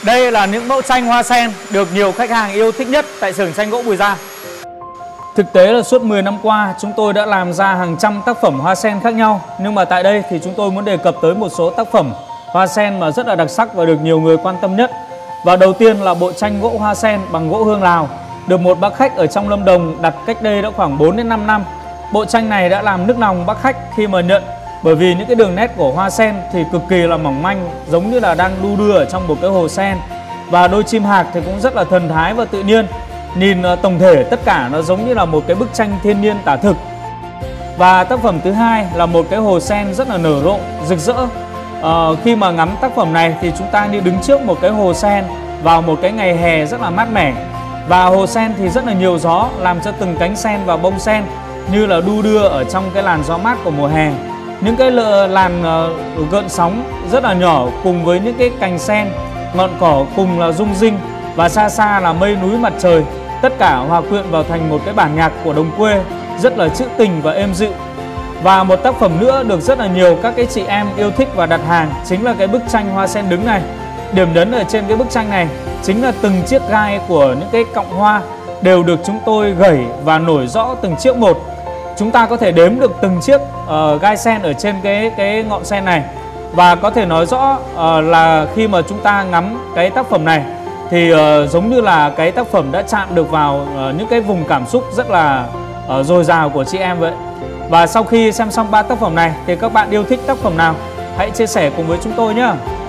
Đây là những mẫu tranh hoa sen được nhiều khách hàng yêu thích nhất tại xưởng tranh gỗ Bùi Gia. Thực tế là suốt 10 năm qua chúng tôi đã làm ra hàng trăm tác phẩm hoa sen khác nhau. Nhưng mà tại đây thì chúng tôi muốn đề cập tới một số tác phẩm hoa sen mà rất là đặc sắc và được nhiều người quan tâm nhất. Và đầu tiên là bộ tranh gỗ hoa sen bằng gỗ hương Lào, được một bác khách ở trong Lâm Đồng đặt cách đây đã khoảng 4 đến 5 năm. Bộ tranh này đã làm nức lòng bác khách khi mà nhận, bởi vì những cái đường nét của hoa sen thì cực kỳ là mỏng manh, giống như là đang đu đưa ở trong một cái hồ sen. Và đôi chim hạc thì cũng rất là thần thái và tự nhiên. Nhìn tổng thể tất cả nó giống như là một cái bức tranh thiên nhiên tả thực. Và tác phẩm thứ hai là một cái hồ sen rất là nở rộ, rực rỡ. Khi mà ngắm tác phẩm này thì chúng ta như đứng trước một cái hồ sen vào một cái ngày hè rất là mát mẻ. Và hồ sen thì rất là nhiều gió, làm cho từng cánh sen và bông sen như là đu đưa ở trong cái làn gió mát của mùa hè. Những cái làn gợn sóng rất là nhỏ cùng với những cái cành sen, ngọn cỏ cùng là rung rinh, và xa xa là mây núi mặt trời. Tất cả hòa quyện vào thành một cái bản nhạc của đồng quê rất là trữ tình và êm dịu. Và một tác phẩm nữa được rất là nhiều các cái chị em yêu thích và đặt hàng chính là cái bức tranh hoa sen đứng này. Điểm nhấn ở trên cái bức tranh này chính là từng chiếc gai của những cái cọng hoa đều được chúng tôi gẩy và nổi rõ từng chiếc một. Chúng ta có thể đếm được từng chiếc gai sen ở trên cái ngọn sen này. Và có thể nói rõ là khi mà chúng ta ngắm cái tác phẩm này thì giống như là cái tác phẩm đã chạm được vào những cái vùng cảm xúc rất là dồi dào của chị em vậy. Và sau khi xem xong 3 tác phẩm này thì các bạn yêu thích tác phẩm nào? Hãy chia sẻ cùng với chúng tôi nhé.